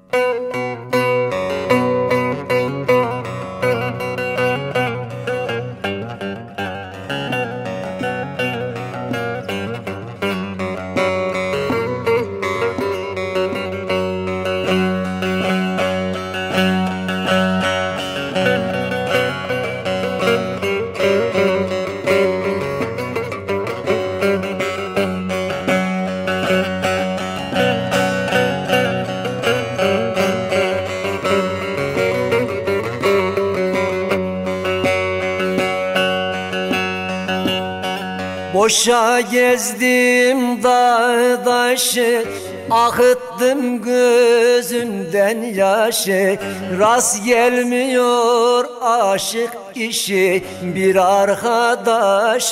Boşa gezdim dağ taşı, akıttım gözümden yaşı. Rast gelmiyor aşık işi, bir arkadaş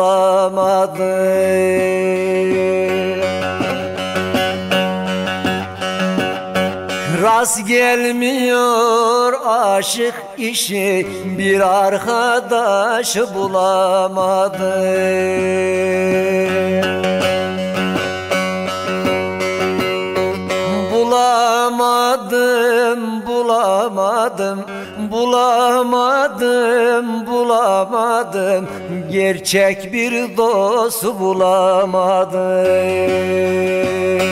bulamadım. Rast gelmiyor aşık işi, bir arkadaş bulamadım. Bulamadım, bulamadım, bulamadım, bulamadım. Gerçek bir dost bulamadım.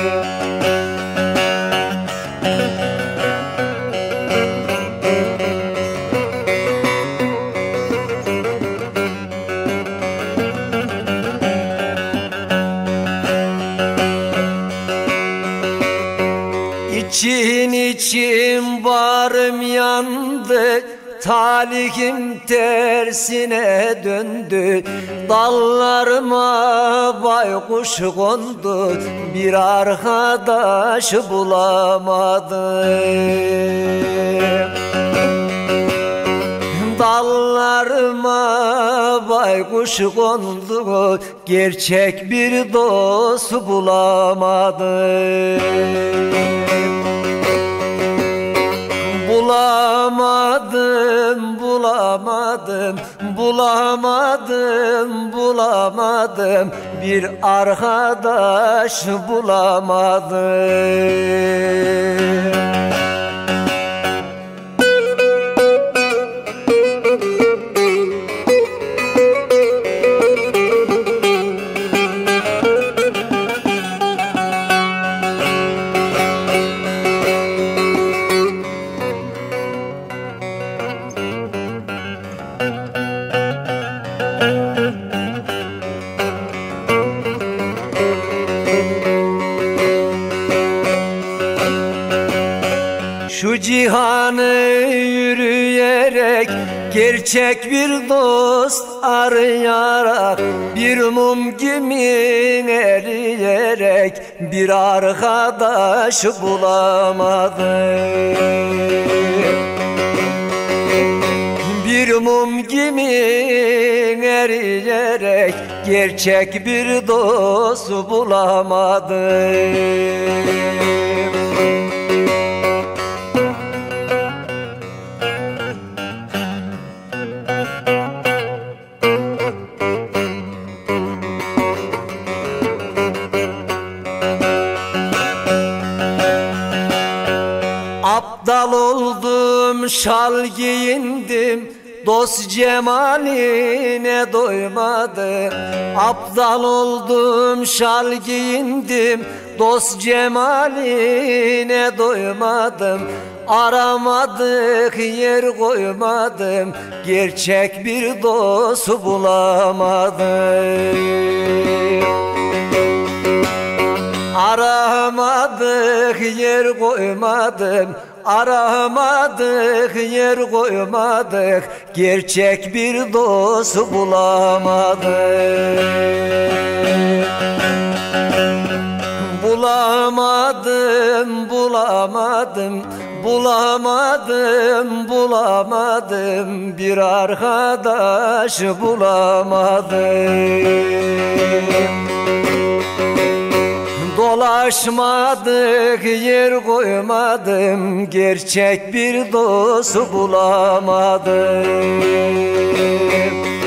İçin içim varım yandı, talihim tersine döndü. Dallarıma baykuş kondu, bir arkadaş bulamadım. Dallarıma baykuş kondu, gerçek bir dost bulamadım. Bulamadım, bulamadım, bulamadım, bulamadım. Bir arkadaş bulamadım. Şu cihanı yürüyerek, gerçek bir dost arayarak, bir mum gibi eriyerek, bir arkadaş bulamadım. Bir mum gibi eriyerek, gerçek bir dost bulamadım. Aptal oldum, şal giyindim, dost cemaline doymadım. Aptal oldum, şal giyindim, dost cemaline doymadım. Aramadık yer koymadım, gerçek bir dost bulamadım. Aramadık yer koymadım, aramadık yer koymadık, gerçek bir dost bulamadık. Bulamadım, bulamadım, bulamadım, bulamadım. Bir arkadaş bulamadım. Dolaşmadık yer koymadım, gerçek bir dost bulamadım.